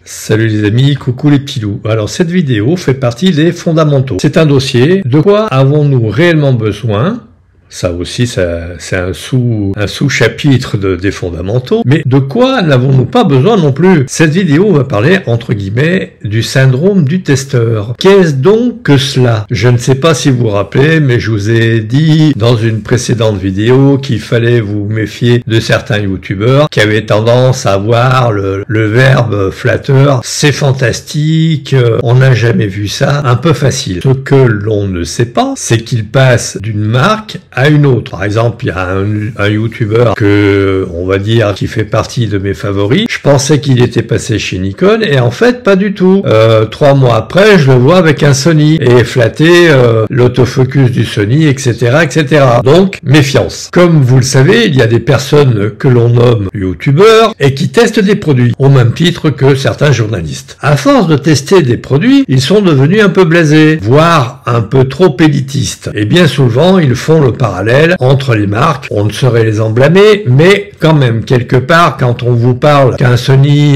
Salut les amis, coucou les petits loups. Alors cette vidéo fait partie des fondamentaux. C'est un dossier. De quoi avons-nous réellement besoin? Ça aussi, c'est un sous-chapitre des fondamentaux. Mais de quoi n'avons-nous pas besoin non plus? Cette vidéo va parler, entre guillemets, du syndrome du testeur. Qu'est-ce donc que cela? Je ne sais pas si vous vous rappelez, mais je vous ai dit dans une précédente vidéo qu'il fallait vous méfier de certains youtubeurs qui avaient tendance à avoir le verbe flatteur. C'est fantastique, on n'a jamais vu ça, un peu facile. Ce que l'on ne sait pas, c'est qu'il passe d'une marque à une autre. Par exemple, il y a un youtubeur que, on va dire, qui fait partie de mes favoris. Je pensais qu'il était passé chez Nikon et en fait, pas du tout. 3 mois après, je le vois avec un Sony et flatter l'autofocus du Sony, etc., etc. Donc, méfiance. Comme vous le savez, il y a des personnes que l'on nomme youtubeurs et qui testent des produits, au même titre que certains journalistes. À force de tester des produits, ils sont devenus un peu blasés, voire un peu trop élitistes. Et bien souvent, ils font le parallèle entre les marques. On ne saurait les en blâmer, mais quand même, quelque part, quand on vous parle qu'un Sony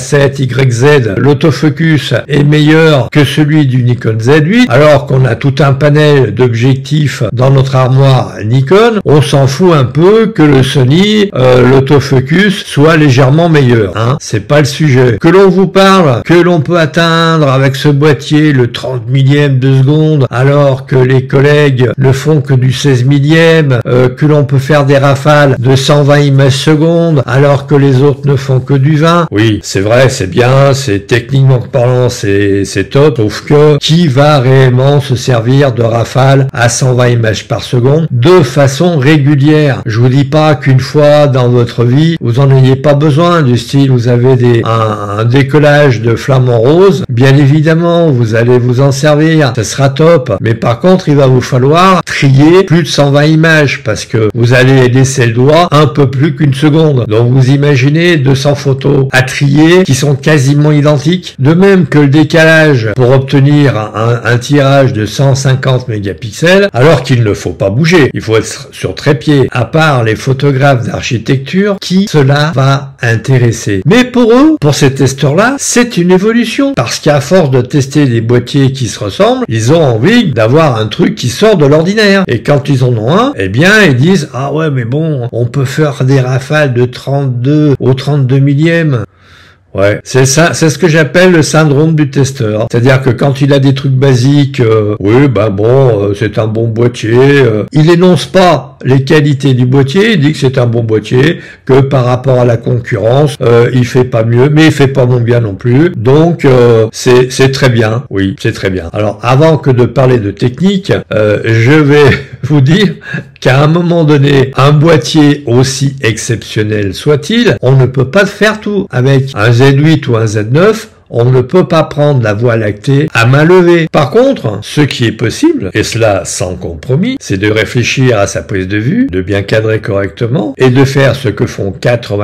A7YZ, l'autofocus est meilleur que celui du Nikon Z8, alors qu'on a tout un panel d'objectifs dans notre armoire Nikon, on s'en fout un peu que le Sony, l'autofocus, soit légèrement meilleur. Hein, c'est pas le sujet. Que l'on vous parle que l'on peut atteindre avec ce boîtier le 30 millième de seconde, alors que les collègues ne font que du 16 millième, que l'on peut faire des rafales de 120 images secondes, alors que les autres ne font que du 20. Oui, c'est vrai, c'est bien, c'est techniquement parlant, c'est top, sauf que qui va réellement se servir de rafales à 120 images par seconde de façon régulière? Je vous dis pas qu'une fois dans votre vie, vous en ayez pas besoin, du style vous avez un décollage de flamant rose, bien évidemment, vous allez vous en servir, ça sera top, mais par contre, il va vous falloir trier plus de 120 images parce que vous allez laisser le doigt un peu plus qu'une seconde. Donc vous imaginez 200 photos à trier qui sont quasiment identiques. De même que le décalage pour obtenir un tirage de 150 mégapixels, alors qu'il ne faut pas bouger. Il faut être sur trépied. À part les photographes d'architecture, qui cela va intéresser. Mais pour eux, pour ces testeurs-là, c'est une évolution. Parce qu'à force de tester des boîtiers qui se ressemblent, ils ont envie d'avoir un truc qui sort de l'ordinaire. Et quand ils en ont un, eh bien, ils disent, ah ouais, mais bon, on peut faire des rafales de 32 au 32 millième. Ouais, c'est ça, c'est ce que j'appelle le syndrome du testeur. C'est-à-dire que quand il a des trucs basiques, oui, bah bon, c'est un bon boîtier, il énonce pas les qualités du boîtier, il dit que c'est un bon boîtier, que par rapport à la concurrence, il fait pas mieux, mais il fait pas moins bien non plus. Donc, c'est très bien. Oui, c'est très bien. Alors, avant que de parler de technique, je vais vous dire qu'à un moment donné, un boîtier aussi exceptionnel soit-il, on ne peut pas faire tout. Avec un Z8 ou un Z9, on ne peut pas prendre la voie lactée à main levée. Par contre, ce qui est possible, et cela sans compromis, c'est de réfléchir à sa prise de vue, de bien cadrer correctement, et de faire ce que font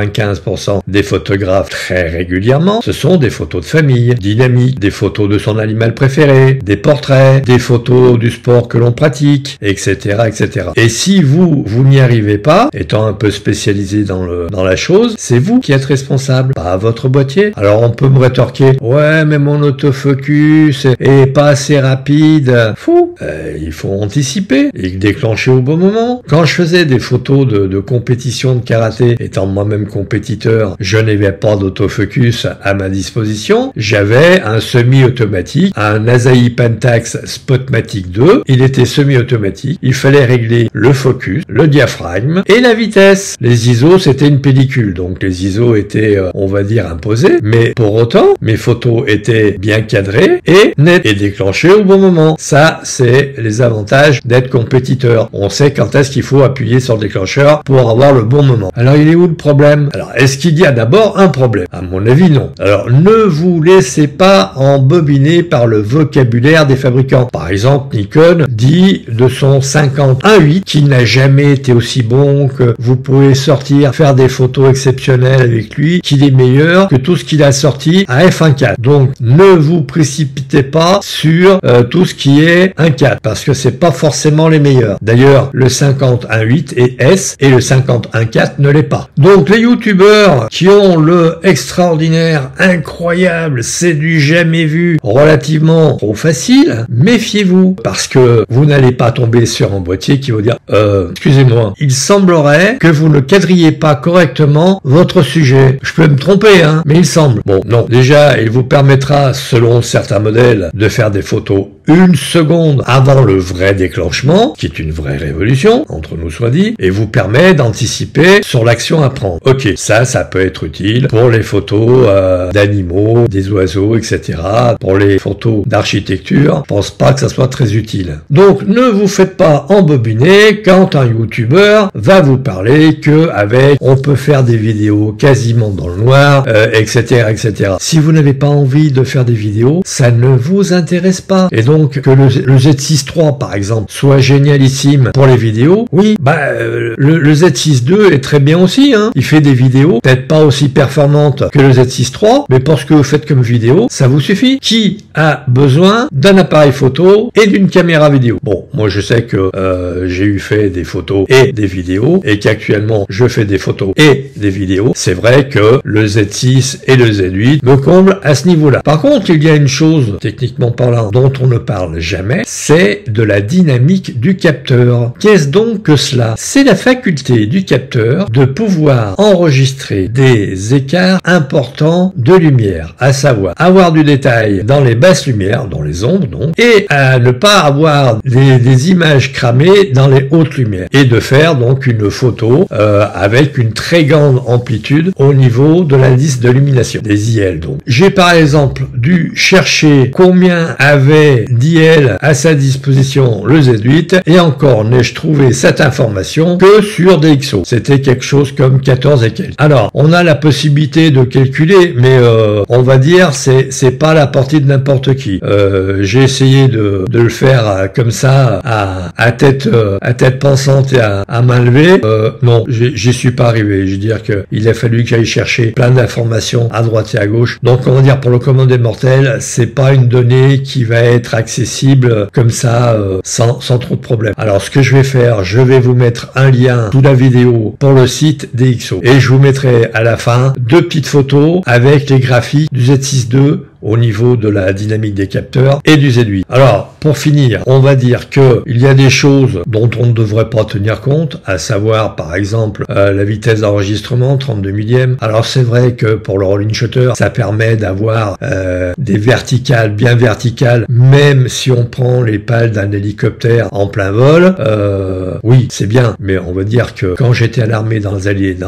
95% des photographes très régulièrement. Ce sont des photos de famille, dynamiques, des photos de son animal préféré, des portraits, des photos du sport que l'on pratique, etc., etc. Et si vous n'y arrivez pas, étant un peu spécialisé dans la chose, c'est vous qui êtes responsable, pas votre boîtier. Alors on peut me rétorquer, ouais, mais mon autofocus est pas assez rapide. Fou. Il faut anticiper et déclencher au bon moment. Quand je faisais des photos de compétition de karaté, étant moi-même compétiteur, je n'avais pas d'autofocus à ma disposition. J'avais un semi-automatique, un Asahi Pentax Spotmatic 2. Il était semi-automatique. Il fallait régler le focus, le diaphragme et la vitesse. Les ISO, c'était une pellicule. Donc les ISO étaient, on va dire, imposés. Mais pour autant, mes photos étaient bien cadrées et nettes et déclenchées au bon moment. Ça, c'est les avantages d'être compétiteur. On sait quand est-ce qu'il faut appuyer sur le déclencheur pour avoir le bon moment. Alors, il est où le problème? Alors, est-ce qu'il y a d'abord un problème? À mon avis, non. Alors, ne vous laissez pas embobiner par le vocabulaire des fabricants. Par exemple, Nikon dit de son 50-1.8 qu'il n'a jamais été aussi bon, que vous pouvez sortir, faire des photos exceptionnelles avec lui, qu'il est meilleur que tout ce qu'il a sorti à f1.4. 4. Donc ne vous précipitez pas sur tout ce qui est 1.4 parce que c'est pas forcément les meilleurs. D'ailleurs, le 50.1.8 est S et le 50.1.4 ne l'est pas. Donc les youtubeurs qui ont le extraordinaire, incroyable, c'est du jamais vu, relativement trop facile, méfiez-vous parce que vous n'allez pas tomber sur un boîtier qui va dire excusez-moi, il semblerait que vous ne cadriez pas correctement votre sujet. Je peux me tromper, hein, mais il semble. Bon, non. Déjà, il vous permettra, selon certains modèles, de faire des photos 1 seconde avant le vrai déclenchement, qui est une vraie révolution, entre nous soit dit, et vous permet d'anticiper sur l'action à prendre. Ok, ça peut être utile pour les photos d'animaux, des oiseaux, etc. Pour les photos d'architecture, je pense pas que ça soit très utile. Donc, ne vous faites pas embobiner quand un youtubeur va vous parler que avec on peut faire des vidéos quasiment dans le noir, etc., etc. Si vous n'avez pas envie de faire des vidéos, ça ne vous intéresse pas. Et donc, que le Z6 III, par exemple, soit génialissime pour les vidéos, oui, le Z6 II est très bien aussi, hein. Il fait des vidéos, peut-être pas aussi performantes que le Z6 III, mais pour ce que vous faites comme vidéo, ça vous suffit. Qui a besoin d'un appareil photo et d'une caméra vidéo? Bon, moi je sais que j'ai fait des photos et des vidéos, et qu'actuellement je fais des photos et des vidéos. C'est vrai que le Z6 et le Z8 me comblent à ce niveau-là. Par contre, il y a une chose, techniquement parlant, dont on ne parle jamais, c'est de la dynamique du capteur. Qu'est-ce donc que cela? C'est la faculté du capteur de pouvoir enregistrer des écarts importants de lumière, à savoir avoir du détail dans les basses lumières, dans les ombres donc, et à ne pas avoir des images cramées dans les hautes lumières, et de faire donc une photo avec une très grande amplitude au niveau de l'indice de lumination, des IL donc. J'ai par exemple dû chercher combien avait d'IL à sa disposition le Z8, et encore n'ai-je trouvé cette information que sur DxO. C'était quelque chose comme 14 et quelques. Alors, on a la possibilité de calculer, mais on va dire c'est pas la portée de n'importe qui. J'ai essayé de le faire comme ça à tête pensante et à main levée. Non, j'y suis pas arrivé. Je veux dire que il a fallu que j'aille chercher plein d'informations à droite et à gauche. Donc, on va dire pour le commun des mortels, c'est pas une donnée qui va être accessible comme ça sans trop de problème. Alors, ce que je vais faire, je vais vous mettre un lien sous la vidéo pour le site DxO, et je vous mettrai à la fin 2 petites photos avec les graphiques du Z6 II au niveau de la dynamique des capteurs et du Z8. Alors, pour finir, on va dire que il y a des choses dont on ne devrait pas tenir compte, à savoir, par exemple, la vitesse d'enregistrement, 32 millièmes. Alors, c'est vrai que pour le rolling shutter, ça permet d'avoir des verticales, bien verticales, même si on prend les pales d'un hélicoptère en plein vol. Oui, c'est bien, mais on va dire que quand j'étais à l'armée dans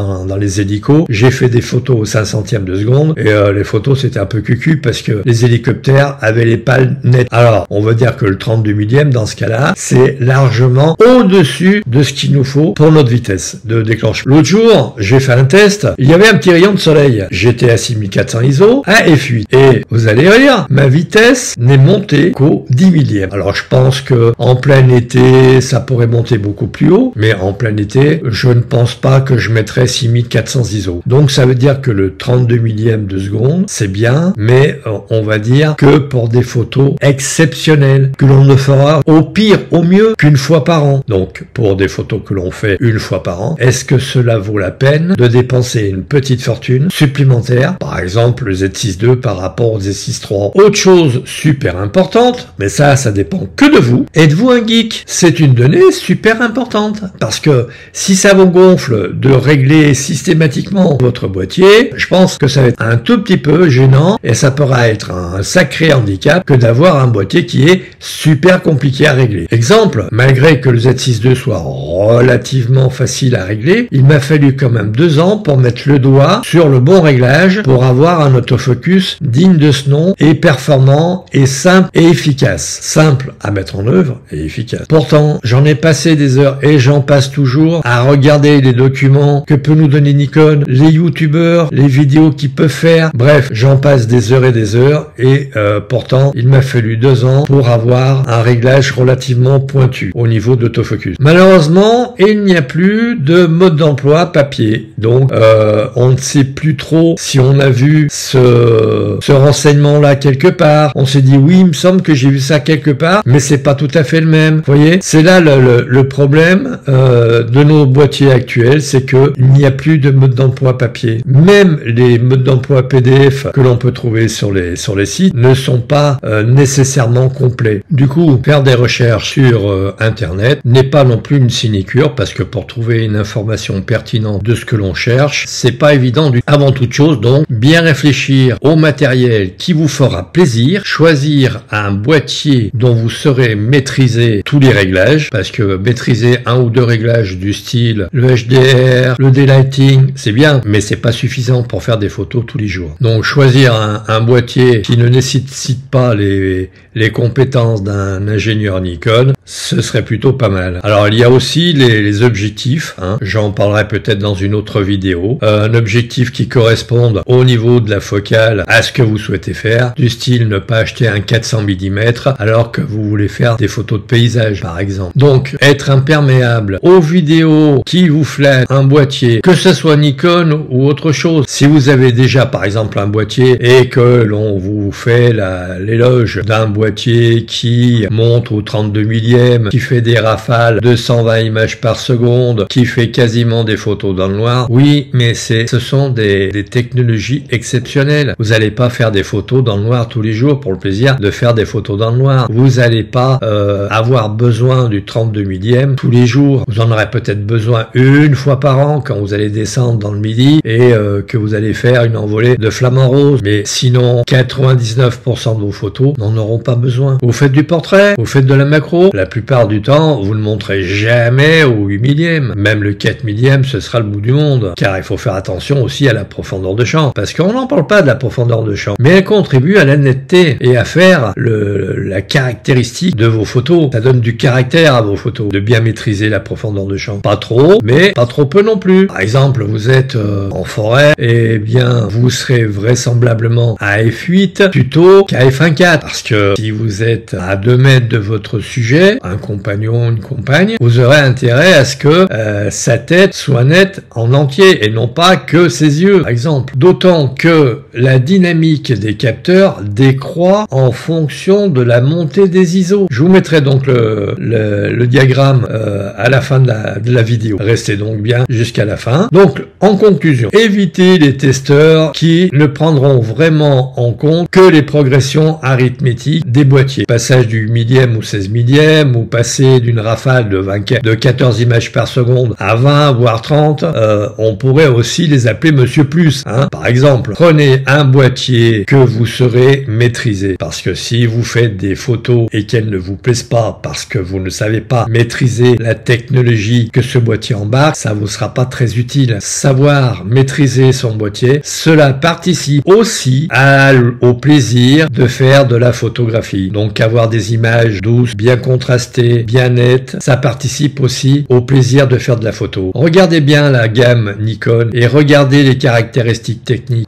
les hélicos, j'ai fait des photos au 500e de seconde, et les photos, c'était un peu cucu, parce que les hélicoptères avaient les pales nettes. Alors, on va dire que le 32 millième, dans ce cas-là, c'est largement au-dessus de ce qu'il nous faut pour notre vitesse de déclenchement. L'autre jour, j'ai fait un test, il y avait un petit rayon de soleil. J'étais à 6400 ISO, à F8. Et vous allez rire, ma vitesse n'est montée qu'au 10 millième. Alors, je pense que en plein été, ça pourrait monter beaucoup plus haut, mais en plein été, je ne pense pas que je mettrais 6400 ISO. Donc, ça veut dire que le 32 millième de seconde, c'est bien, mais on va dire que pour des photos exceptionnelles, que l'on ne fera au pire, au mieux, qu'une fois par an. Donc, pour des photos que l'on fait une fois par an, est-ce que cela vaut la peine de dépenser une petite fortune supplémentaire, par exemple le Z6 II par rapport au Z6 III? Autre chose super importante, mais ça dépend que de vous. Êtes-vous un geek? C'est une donnée super importante, parce que si ça vous gonfle de régler systématiquement votre boîtier, je pense que ça va être un tout petit peu gênant, et ça pourra être un sacré handicap que d'avoir un boîtier qui est super compliqué à régler. Exemple, malgré que le Z6 II soit relativement facile à régler, il m'a fallu quand même 2 ans pour mettre le doigt sur le bon réglage pour avoir un autofocus digne de ce nom, et performant et simple et efficace. Simple à mettre en œuvre et efficace. Pourtant, j'en ai passé des heures, et j'en passe toujours, à regarder les documents que peut nous donner Nikon, les youtubeurs, les vidéos qu'ils peuvent faire. Bref, j'en passe des heures et des des heures et pourtant il m'a fallu 2 ans pour avoir un réglage relativement pointu au niveau d'autofocus. Malheureusement, il n'y a plus de mode d'emploi papier, donc on ne sait plus trop si on a vu ce renseignement-là quelque part. On s'est dit oui, il me semble que j'ai vu ça quelque part, mais c'est pas tout à fait le même. Vous voyez, c'est là le problème de nos boîtiers actuels, c'est que il n'y a plus de mode d'emploi papier. Même les modes d'emploi PDF que l'on peut trouver sur les sites ne sont pas nécessairement complets. Du coup, faire des recherches sur Internet n'est pas non plus une sinécure, parce que pour trouver une information pertinente de ce que l'on cherche, c'est pas évident. Avant toute chose, donc, bien réfléchir au matériel qui vous fera plaisir, choisir un boîtier dont vous saurez maîtriser tous les réglages, parce que maîtriser 1 ou 2 réglages du style le HDR, le daylighting, c'est bien, mais c'est pas suffisant pour faire des photos tous les jours. Donc choisir un boîtier qui ne nécessite pas les compétences d'un ingénieur Nikon, ce serait plutôt pas mal. Alors il y a aussi les objectifs, hein. J'en parlerai peut-être dans une autre vidéo. Un objectif qui corresponde au niveau de la focale à ce que vous souhaitez faire, du style ne pas acheter un 400 mm alors que vous voulez faire des photos de paysage par exemple. Donc être imperméable aux vidéos qui vous flattent un boîtier, que ce soit Nikon ou autre chose. Si vous avez déjà par exemple un boîtier et que l'on vous fait l'éloge d'un boîtier qui monte au 32 millième, qui fait des rafales de 120 images par seconde, qui fait quasiment des photos dans le noir, oui, mais ce sont des technologies exceptionnelles. Vous n'allez pas faire des photos dans le noir tous les jours pour le plaisir de faire des photos dans le noir. Vous n'allez pas avoir besoin du 32 millième tous les jours. Vous en aurez peut-être besoin une fois par an quand vous allez descendre dans le midi et que vous allez faire une envolée de flamants roses. Mais sinon, 99% de vos photos n'en auront pas besoin. Vous faites du portrait, vous faites de la macro. La plupart du temps, vous ne montrez jamais au 8 millième. Même le 4 millième, ce sera le bout du monde. Car il faut faire attention aussi à la profondeur de champ. Parce qu'on n'en parle pas de la profondeur de champ. Mais elle contribue à la netteté et à faire la caractéristique de vos photos. Ça donne du caractère à vos photos. De bien maîtriser la profondeur de champ. Pas trop, mais pas trop peu non plus. Par exemple, vous êtes en forêt, et bien, vous serez vraisemblablement à f8 plutôt qu'à f1.4. Parce que si vous êtes à 2 mètres de votre sujet, un compagnon, une compagne, vous aurez intérêt à ce que sa tête soit nette en entier et non pas que ses yeux, par exemple. D'autant que la dynamique des capteurs décroît en fonction de la montée des ISO. Je vous mettrai donc le diagramme à la fin de la vidéo. Restez donc bien jusqu'à la fin. Donc, en conclusion, évitez les testeurs qui ne prendront vraiment en compte que les progressions arithmétiques des boîtiers. Passage du millième ou 16 millième, ou passer d'une rafale de 14 images par seconde à 20, voire 30, on pourrait aussi les appeler Monsieur Plus. Hein. Par exemple, prenez un boîtier que vous saurez maîtriser. Parce que si vous faites des photos et qu'elles ne vous plaisent pas parce que vous ne savez pas maîtriser la technologie que ce boîtier embarque, ça vous sera pas très utile. Savoir maîtriser son boîtier, cela participe aussi au plaisir de faire de la photographie. Donc avoir des images douces, bien contrastées, bien nettes, ça participe aussi au plaisir de faire de la photo. Regardez bien la gamme Nikon et regardez les caractéristiques techniques.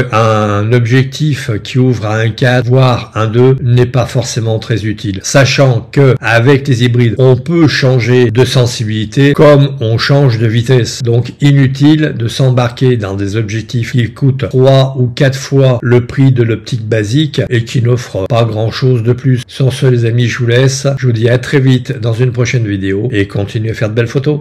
Un objectif qui ouvre à 1.4 voire 1.2 n'est pas forcément très utile. Sachant que avec les hybrides, on peut changer de sensibilité comme on change de vitesse. Donc inutile de s'embarquer dans des objectifs qui coûtent 3 ou 4 fois le prix de l'optique basique et qui n'offrent pas grand chose de plus. Sur ce les amis, je vous laisse. Je vous dis à très vite dans une prochaine vidéo et continuez à faire de belles photos.